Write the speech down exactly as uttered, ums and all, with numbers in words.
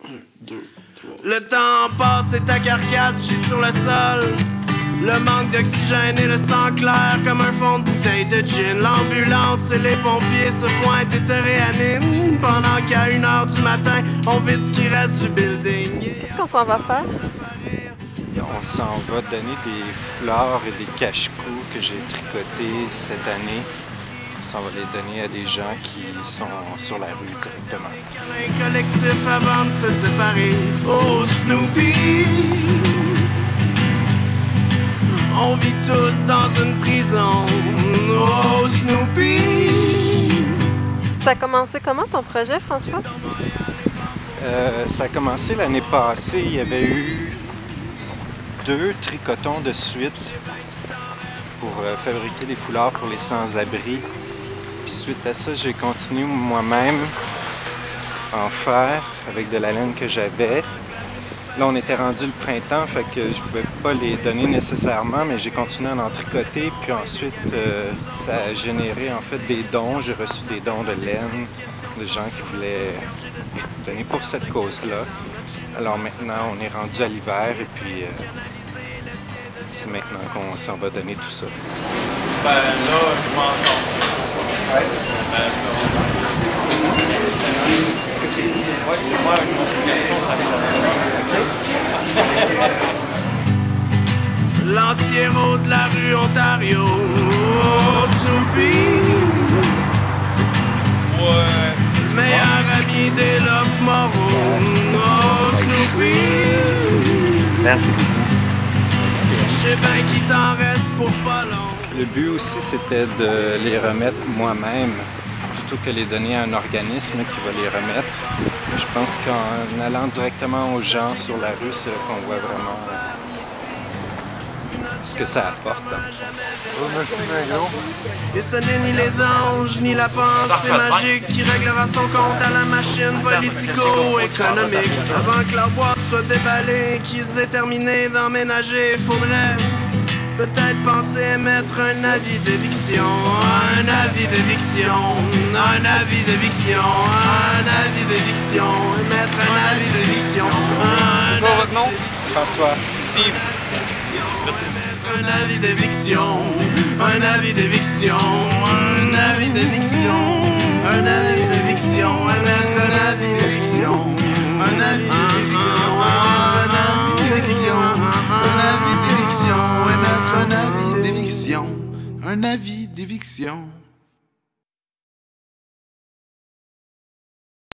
deux, trois. Le temps passe et ta carcasse gît sur le sol. Le manque d'oxygène et le sang clair comme un fond de bouteille de gin. L'ambulance et les pompiers se pointent et te réaniment. Pendant qu'à une heure du matin, on vide ce qui reste du building. Qu'est-ce qu'on s'en va faire? On s'en va donner des foulards et des cache-cous que j'ai tricotés cette année. On s'en va les donner à des gens qui sont sur la rue directement. Un collectif avant de se séparer. Oh Snoopy, on vit tous dans une prison. Oh Snoopy. Ça a commencé comment ton projet, François? Euh, ça a commencé l'année passée. Il y avait eu deux tricotons de suite pour euh, fabriquer des foulards pour les sans-abri. Puis suite à ça, j'ai continué moi-même à en faire avec de la laine que j'avais. Là, on était rendu le printemps, fait que je pouvais pas les donner nécessairement, mais j'ai continué à en tricoter. Puis ensuite, euh, ça a généré en fait des dons. J'ai reçu des dons de laine de gens qui voulaient donner pour cette cause-là. Alors maintenant, on est rendu à l'hiver et puis euh, c'est maintenant qu'on s'en va donner tout ça. Ben là, je m'en sors. Ouais. Ben, est-ce que c'est... Ouais, c'est moi une motivation de l'anti-héros de la rue Ontario. Oh Snoopy. Ouais. Meilleur ami des Love Morrow. Oh Snoopy. Merci. Je sais bien qu'il t'en reste pour pas long. Le but aussi, c'était de les remettre moi-même, plutôt que les donner à un organisme qui va les remettre. Je pense qu'en allant directement aux gens sur la rue, c'est là qu'on voit vraiment ce que ça apporte. Et ce n'est ni les anges, ni la pensée magique qui réglera son compte à la machine politico-économique. Avant que leur boîte soit déballée, qu'ils aient terminé d'emménager, faudrait peut-être penser à mettre un avis d'éviction. Un avis d'éviction, un avis d'éviction, un avis d'éviction, mettre un avis d'éviction. C'est quoi votre nom? François. Steve. Un avis d'éviction, un avis d'éviction, un avis d'éviction, un avis d'éviction, mettre un avis d'éviction, un avis d'éviction, un avis d'éviction, un avis d'éviction, mettre un avis d'éviction, un avis d'éviction.